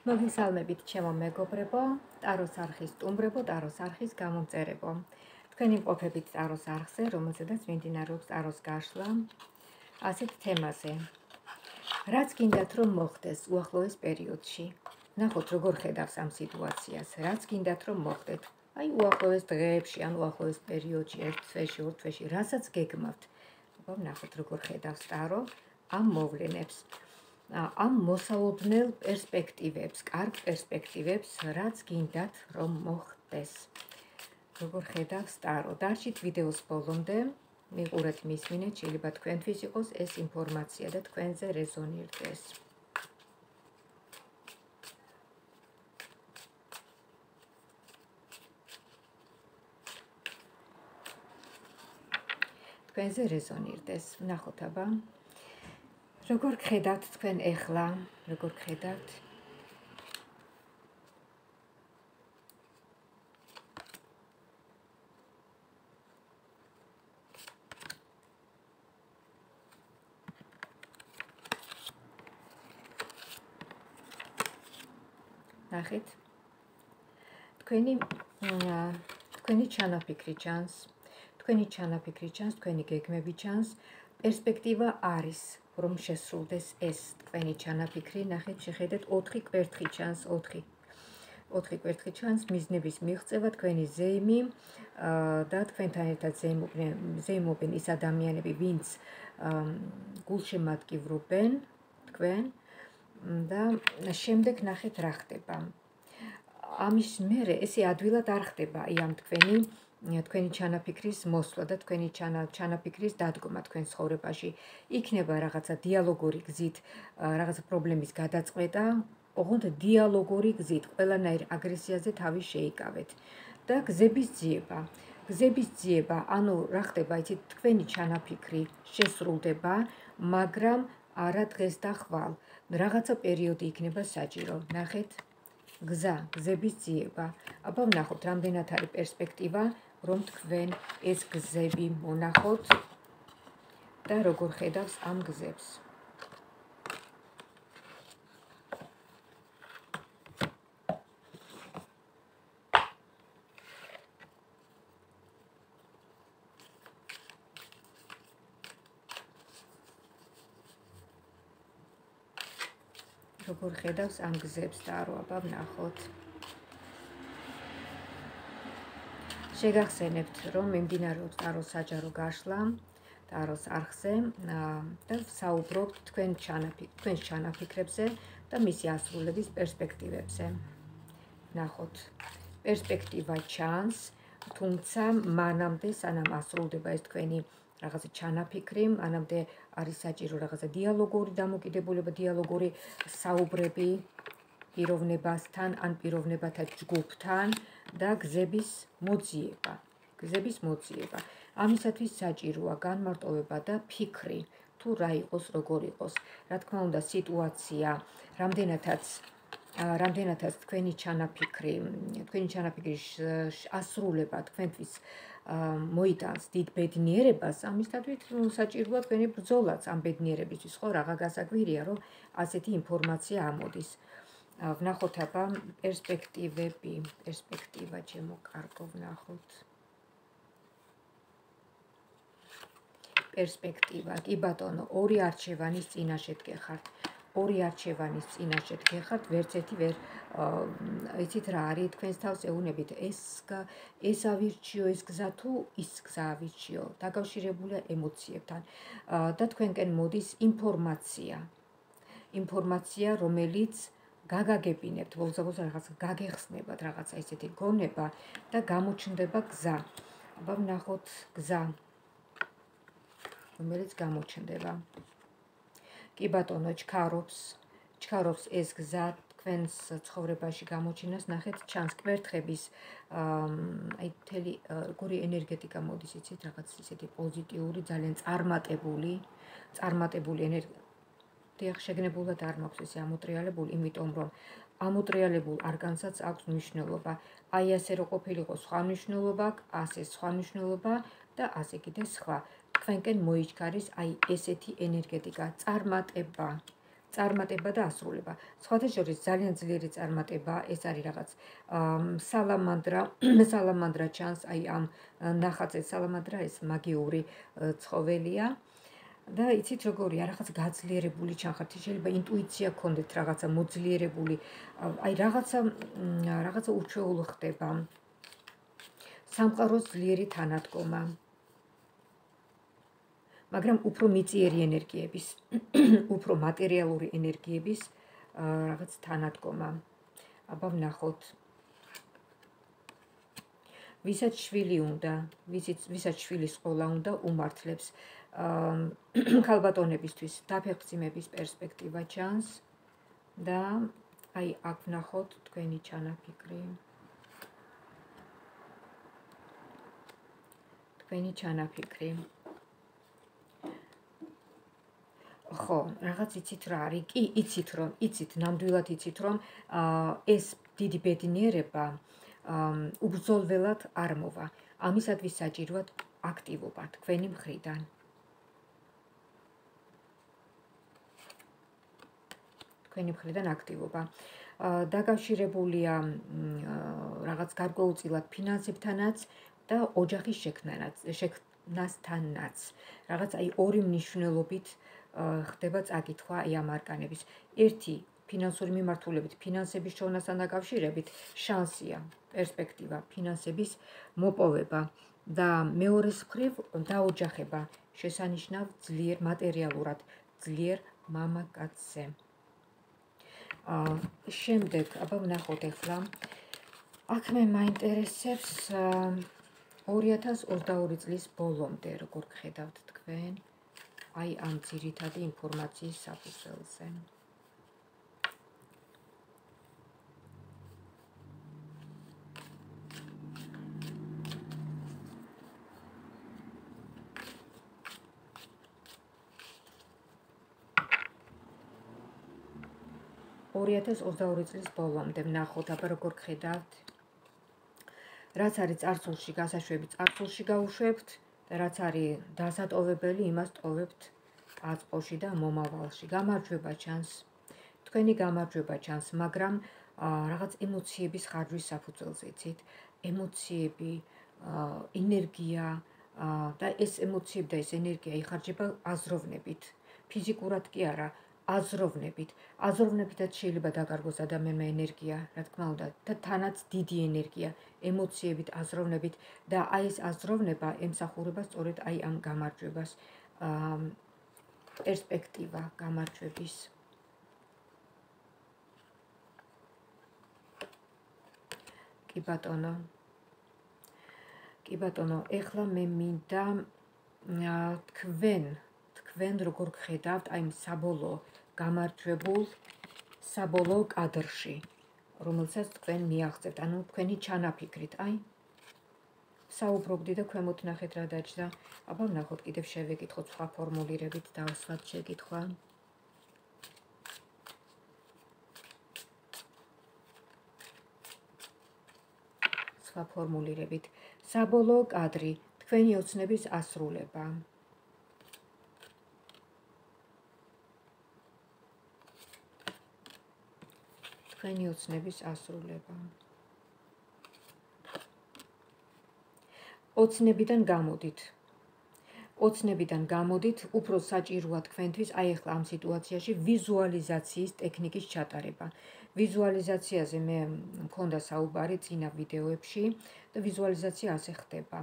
მოგესალმებით ჩემო მეგობრებო, ტაროს არხის სტუმრებო, ტაროს არხის გამომწერებო. თქვენ იმყოფებით ტაროს არხზე, რომელზედაც მიმდინარეობს ტაროს გაშლა ასეთ თემაზე. რაც გინდათ რომ მოხდეს უახლოეს პერიოდში? ნახოთ როგორ ხედავს ამ სიტუაციას. რაც გინდათ რომ მოხდეთ? აი უახლოეს დღეებში, ან უახლოეს პერიოდში, ერთ თვეში, ორ თვეში, რასაც გეგმავთ. ნახოთ როგორ ხედავს ტარო ამ მოვლენებს. ამ მოსალოდნელ პერსპექტივებს, კარგ პერსპექტივებს, რაც გინდათ რომ მოხდეს. როგორ ხედავს ტარო? დარჩით ვიდეოს ბოლომდე, მიყურეთ მისმინეთ, შეიძლება თქვენთვის იყოს ეს ინფორმაცია და თქვენზე რეზონირდეს. თქვენზე რეზონირდეს. ნახოთ აბა. როგორ ხედავთ თქვენ ეხლა? როგორ ხედავთ? ნახეთ. თქვენი ჩანაფიქრი ჩანს, თქვენი გეგმები ჩანს, პერსპექტივა არის, რომ შესრულდეს ეს თქვენი ჩანაფიქრი. ნახეთ, შეხედეთ 4 კვერთხი ჩანს, 4 კვერთხი ჩანს, მიზნების მიღწევა, თქვენი ზეიმი და თქვენთან ერთად ზეიმობენ ის ადამიანები, ვინც გულშემატკივრობენ თქვენ და შემდეგ ნახეთ რა ხდება. ამის მერე ესე ადვილად არ ხდება აი ამ თქვენი ჩანაფიქრის მოსვლა და თქვენი ჩანაფიქრის დადგომა თქვენ ცხოვრებაში. იქნება რაღაცა დიალოგური გზით, რაღაცა პრობლემის გადაწყვეტა, ოღონდ დიალოგური გზით, ყველანაირ აგრესიაზე თავი შეიკავეთ და გზების ძიება, ანუ რა ხდება, იცით, თქვენი ჩანაფიქრი შესრულდება, მაგრამ არა დღეს და ხვალ. რაღაცა პერიოდი იქნება საჭირო. ნახეთ, გზების ძიება. აბა ვნახოთ, რამდენად არის პერსპექტივა, რომ თქვენ ეს გზები მონახოთ და როგორ ხედავს ამ გზებს. როგორ ხედავს ამ გზებს ტარო, აბა ვნახოთ. შეგახსენებთ, რომ მიმდინარეობს ტაროს საჯარო გაშლა ტაროს არხზე და ვსაუბრობთ თქვენს ჩანაფიქრებზე და მისი ასრულების პერსპექტივებზე. ვნახოთ, პერსპექტივა ჩანს, თუმცა მანამდე, სანამ ასრულდება ეს თქვენი რაღაცა ჩანაფიქრი, მანამდე არის საჭირო რაღაცა დიალოგური დამოკიდებულება, დიალოგური საუბრები პიროვნებასთან ან პიროვნებათა ჯგუფთან და გზების მოძიება. ამისათვის საჭიროა განმარტოვება და ფიქრი, თუ რა იყოს, როგორ იყოს. რა თქმა უნდა, სიტუაცია, რამდენადაც თქვენი ჩანაფიქრის ასრულება თქვენთვის მოიტანს დიდ ბედნიერებას, ამისათვის საჭიროა თქვენი ბრძოლაც ამ ბედნიერებისთვის, ხო, რაღა გასაგვირია, რომ ასეთი ინფორმაცია ამოდის. ვნახოთ აბა პერსპექტივა ჩემო კარგო, ვნახოთ. პერსპექტივა, კი ბატონო, 2 არჩევანის წინაშე გეხართ. ვერც ერთი ვერ იცით რა არის თქვენს თავს ეუბნებით, ეს ავირჩიო ეს გზა თუ ის გზა ავირჩიო, დაკავშირებულია ემოციებთან და თქვენკენ მოდის ინფორმაცია, რომელიც გაგაგებინებთ, ბოლოს რაღაც გაგეხსნებათ, რაღაცა ისეთი გონება და გამოჩნდება გზა. აბა ვნახოთ გზა, რომელიც გამოჩნდება. კი ბატონო, ჩქარობს ეს გზა თქვენს ცხოვრებაში გამოჩინას. ნახეთ, ჩანს კვერთხების აი მთელი როგორი ენერგეტიკა მოდის, იცით, რაღაც ისეთი პოზიტიური, ძალიან წარმატებული ენერგია. დიახ, შეგნებულად არ მაქვს ესე ამოტრიალებული, იმიტომ რომ ამოტრიალებულ არგანსაც აქვს მნიშვნელობა. აი ასე რო ყოფილიყო სხვა მნიშვნელობა, ასე სხვა მნიშვნელობა და ასე კიდე სხვა. თქვენკენ მოიჩქარის აი ესეთი ენერგეტიკა, წარმატება. წარმატება და ასრულება. სხვათა შორის ძალიან ძლიერი წარმატება, ეს არის რაღაც სალამანდრა ჩანს, აი ამ ნახატზე სალამანდრა ეს მაგიური ცხოველია. და იცით როგორია, რაღაც გაძლიერებული ჩანხართ, შეიძლება ინტუიცია გქონდეთ, რაღაცა მოძლიერებული, აი რაღაცა ურჩეულო ხდება. სამყაროს ძლიერი თანადგომა. მაგრამ უფრო მიწიერი ენერგიების, უფრო მატერიალური ენერგიების რაღაც თანადგომა. აბა ვნახოთ. ვისაც შვილი უნდა, ვისაც შვილის ყოლა უნდა, უმართლებს ქალბატონებისთვის დაფეხმძიმების პერსპექტივა ჩანს და აი აქ ვნახოთ თქვენი ჩანაფიქრი. თქვენი ჩანაფიქრი. ხო, რაღაც იცით რა არის? კი, იცით, ნამდვილად იცით, რომ ეს დიდი ბედნიერება უბრძოლველად არ მოვა. ამისათვის საჭიროა აქტივობა თქვენი მხრიდან. თქვენი მხრიდან აქტივობა. დაკავშირებულია რაღაც გარკვეულწილად ფინანსებთანაც და ოჯახის შექმნასთანაც. რაღაც აი ორი მნიშვნელობით ხდება წაკითხვა აი ამ არკანების. ერთი ფინანსური მიმართულებით, ფინანსების შოვნასთან დაკავშირებით შანსია, პერსპექტივა, ფინანსების მოპოვება და მეორეს მხრივ დაოჯახება, შესანიშნავ ძლიერ მატერიალურად, ძლიერ მამაკაცზე. შემდეგ, აბა ვნახოთ ახლა. აქ მე მაინტერესებს 2022 წლის ბოლომდე როგორ გხედავთ თქვენ აი ამ ძირითადი ინფორმაციის საფუძველზე. წლის ბოლომდე ვნახოთ, აბა როგორ გხედავთ. რაც არის წარსულში გასაშვები, წარსულში გავუშვებთ და რაც არის დასატოვებელი, იმას ტოვებთ აწყოში და მომავალში. გამარჯვება ჩანს. თქვენი გამარჯვება ჩანს, მაგრამ რაღაც ემოციების ხარჯვის საფუძველზე, იცით? ემოციები, ენერგია და ეს ემოციები და ეს ენერგია იხარჯება აზროვნებით. ფიზიკურად კი არა, აზროვნებით. აზროვნებითაც შეიძლება დაკარგოს ადამიანმა ენერგია, რა თქმა უნდა, და თანაც დიდი ენერგია, ემოციებით, აზროვნებით და აი ეს აზროვნება ემსახურება სწორედ აი ამ გამარჯვებას. პერსპექტივა გამარჯვების. კი ბატონო. ეხლა მე მინდა თქვენ როგორ გხედავთ აი საბოლოო გამარჯვებულ საბოლოო კადრში, რომელსაც თქვენ მიაღწევთ, ანუ თქვენი ჩანაფიქრით, აი საუბრობდი და ქვემოთ ნახეთ რა დაჯდა. აბა ვნახოთ, კიდევ შევეკითხოთ სხვა ფორმულირებით, დავსვათ შეკითხვა. სხვა ფორმულირებით. საბოლოო კადრი, თქვენი ოცნების ასრულება. თქვენი ოცნების ასრულება. ოცნებიდან გამოდით, უფრო საჭიროა თქვენთვის აი ახლა ამ სიტუაციაში ვიზუალიზაციის ტექნიკის ჩატარება. ვიზუალიზაციაზე მე მქონდა საუბარი წინა ვიდეოებში და ვიზუალიზაცია ასე ხდება.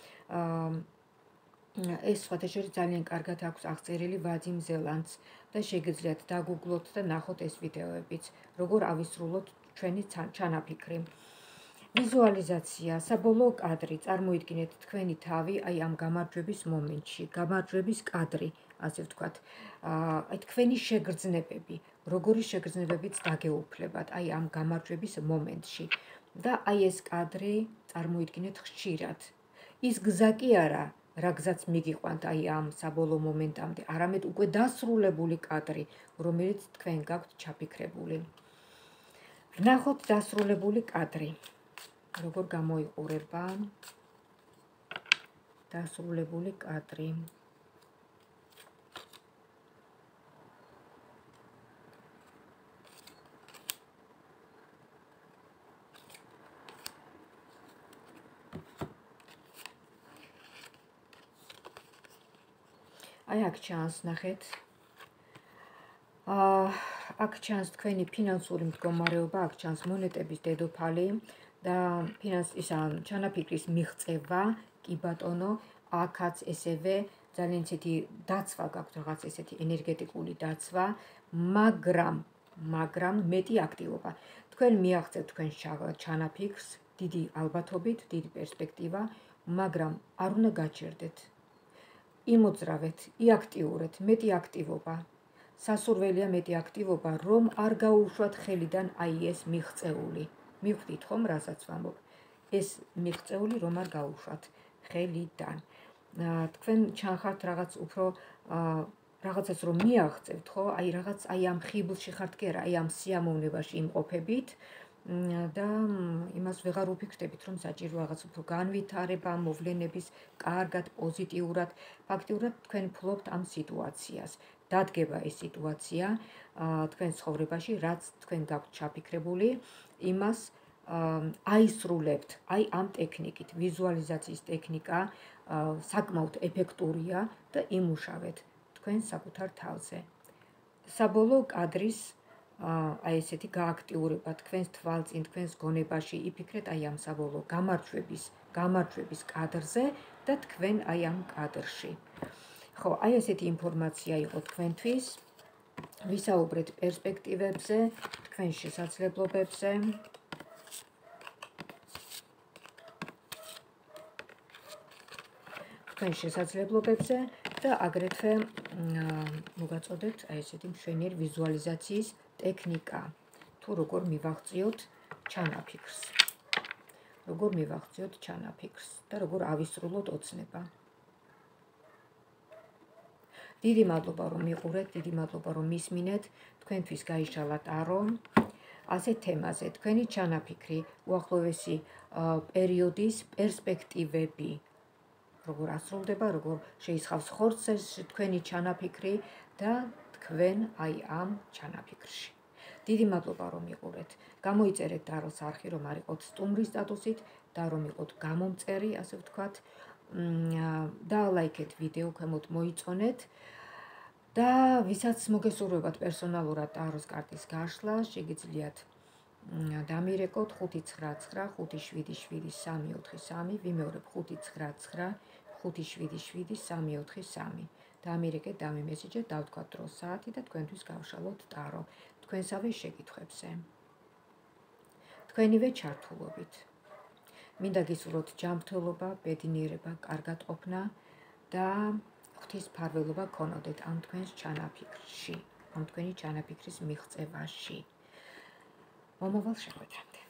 ეს სხვათა შორის ძალიან კარგად აქვს აღწერილი ვადიმ ზელანდს და შეგიძლიათ დაგუგლოთ და ნახოთ ეს ვიდეოებიც, როგორ ავისრულოთ ჩვენი ჩანაფიქრი. ვიზუალიზაცია, საბოლოო კადრი, წარმოიდგინეთ თქვენი თავი აი ამ გამარჯვების მომენტში, გამარჯვების კადრი, ასე ვთქვათ. აი თქვენი შეგრძნებები, როგორი შეგრძნებებიც დაგეუფლებათ აი ამ გამარჯვების მომენტში და აი ეს კადრი წარმოიდგინეთ ხშირად. ის გზა კი არა, რა გზაც მიგიყვანთ აი ამ საბოლოო მომენტამდე, არამედ უკვე დასრულებული კადრი, რომელიც თქვენ გაქვთ ჩაფიქრებული. ვნახოთ დასრულებული კადრი. როგორ გამოიყურება დასრულებული კადრი. აი აქ ჩანს, ნახეთ. აქ ჩანს თქვენი ფინანსური მდგომარეობა, აქ ჩანს მონეტების დედოფალი და ჩანაფიქრის მიღწევა, კი ბატონო, აქაც ესევე ძალიან ისეთი დაცვა გაქვთ, რაღაც ესეთი ენერგეტიკული დაცვა, მაგრამ მეტი აქტივობა. თქვენ მიაღწევთ თქვენ ჩანაფიქრს, დიდი ალბათობით, დიდი პერსპექტივა, მაგრამ არ უნდა გაჩერდეთ. იმოძრავეთ, იაქტიურეთ, მეტი აქტივობა. სასურველია მეტი აქტივობა, რომ არ გაუშვათ ხელიდან აი ეს მიღწეული. მიხვდით ხომ, რასაც ვამბობ? ეს მიღწეული რომ არ გაუშვათ ხელიდან. თქვენ ჩანხართ რაღაც უფრო რაღაცას რომ მიაღწევთ, ხო? აი რაღაც აი ამ ხიბლში ხართ კი არა, აი ამ სიამოვნებაში იმყოფებით და იმას ვეღარ უფიქრდებით, რომ საჭირო რაღაც უფრო განვითარება, მოვლენების კარგად, პოზიტიურად. ფაქტიურად თქვენ ფლობთ ამ სიტუაციას. დადგება ეს სიტუაცია თქვენ ცხოვრებაში, რაც თქვენ გაქვთ ჩაფიქრებული, იმას აისრულებთ, აი ამ ტექნიკით, ვიზუალიზაციის ტექნიკა საკმაოდ ეფექტურია და იმუშავეთ თქვენ საკუთარ თავზე. საბოლოო კადრის აი ესეთი გააქტიურება თქვენს თვალწინ, თქვენს გონებაში, იფიქრეთ აი ამ საბოლოო გამარჯვების კადრზე და თქვენ აი ამ კადრში. ხო, აი ესეთი ინფორმაცია იყო თქვენთვის. ვისაუბრეთ პერსპექტივებზე, თქვენ შესაძლებლობებზე. და აგრეთვე მოგაწოდეთ აი ესეთი მშვენიერი ვიზუალიზაციის ტექნიკა. თუ როგორ მივაღწიოთ ჩანაფიქრს. და როგორ ავისრულოთ ოცნება. დიდი მადლობა რომ მიყურეთ, დიდი მადლობა რომ მისმინეთ, თქვენთვის გაიშალა ტარო. ასეთ თემაზე თქვენი ჩანაფიქრი, უახლოესი პერიოდის პერსპექტივები. როგორ ასრულდება, როგორ შეისხავს ხორცს თქვენი ჩანაფიქრი და თქვენ აი ამ ჩანაფიქრში. დიდი მადლობა რომ მიყურეთ. გამოიწერეთ ტაროს არხი, რომ არ იყოთ სტუმრის სტატუსით და რომ იყოთ გამომწერი, ასე ვთქვათ. და ლაიქეთ ვიდეო, ქვემოთ მოიწონეთ. და ვისაც მოგესურვებათ პერსონალურად ტაროს კარტის გაშლა, შეგიძლიათ დამირეკოთ 599577343, ვიმეორებ 599577343. დამირეკეთ, დამიმესიჯეთ, დავთქვათ დრო საათი და თქვენთვის გავშალოთ ტარო თქვენსავე შეკითხვებზე. თქვენივე ჩართულობით. მინდა გისურვოთ ჯანმრთელობა, ბედნიერება, კარგად ყოფნა და ღვთის მფარველობა გქონოდეთ ამ თქვენს ჩანაფიქრში, ამ თქვენი ჩანაფიქრის მიღწევაში. მომავალ შეხვედრამდე.